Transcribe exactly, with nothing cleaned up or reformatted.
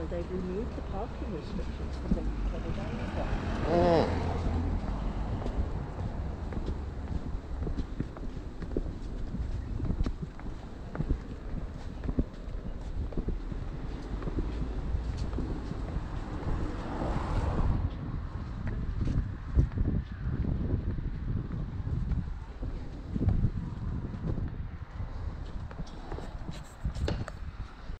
they've removed the parking restrictions for the, for the day as well. Oh.